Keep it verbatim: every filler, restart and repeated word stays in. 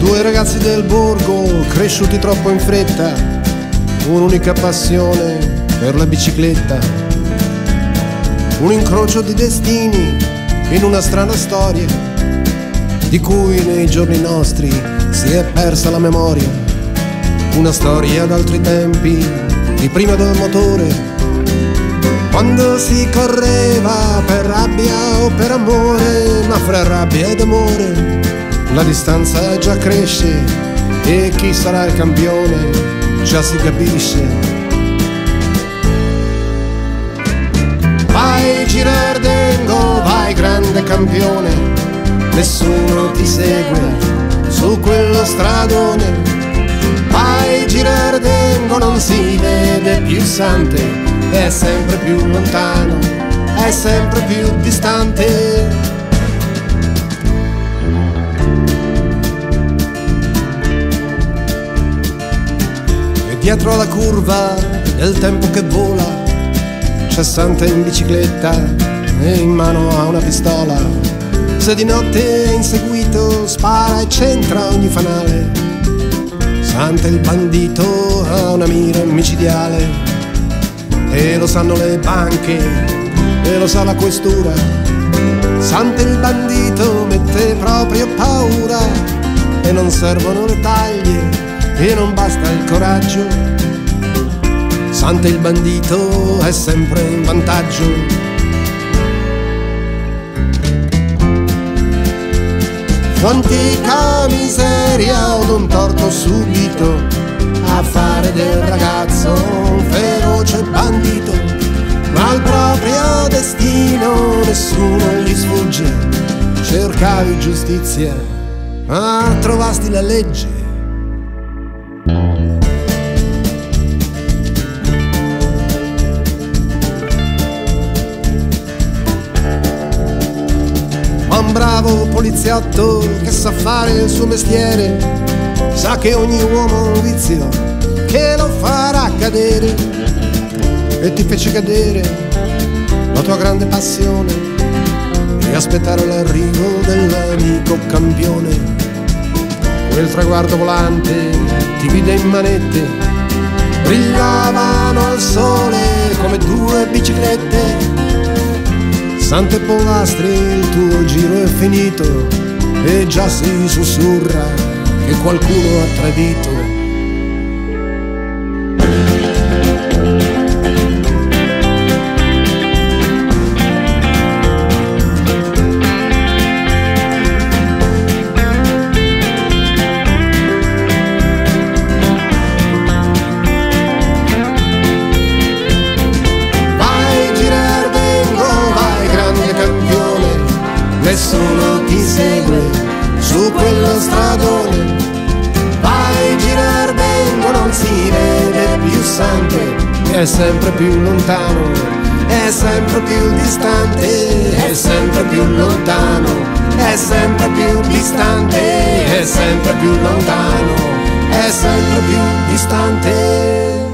Due ragazzi del borgo, cresciuti troppo in fretta, un'unica passione per la bicicletta. Un incrocio di destini in una strana storia, di cui nei giorni nostri si è persa la memoria. Una storia d'altri tempi, di prima del motore, quando si correva per rabbia o per amore, ma fra rabbia ed amore la distanza già cresce e chi sarà il campione già si capisce. Vai Girardengo, vai grande campione, nessuno ti segue su quello stradone. Vai Girardengo, non si vede più il Sante, è sempre più lontano, è sempre più distante. Dietro alla curva del tempo che vola c'è Sante in bicicletta e in mano ha una pistola. Se di notte è inseguito spara e centra ogni fanale. Sante il bandito ha una mira micidiale e lo sanno le banche e lo sa la questura. Sante il bandito mette proprio paura e non servono le taglie e non basta il coraggio. Sante il bandito è sempre in vantaggio. Fu antica miseria od un torto subito a fare del ragazzo un feroce bandito, ma al proprio destino nessuno gli sfugge. Cercavi giustizia ma trovasti la legge. Un bravo poliziotto che sa fare il suo mestiere, sa che ogni uomo ha un vizio che lo farà cadere, e ti fece cadere la tua grande passione e aspettare l'arrivo dell'amico campione. Quel traguardo volante ti vide in manette, brillavano al sole come due biciclette. Sante Pollastri, il tuo giro è finito e già si sussurra che qualcuno ha tradito. Nessuno ti segue su quello stradone. Vai Girardengo, non si vede più Sante, è sempre più lontano, è sempre più distante, è sempre più lontano, è sempre più distante, è sempre più lontano, è sempre più distante.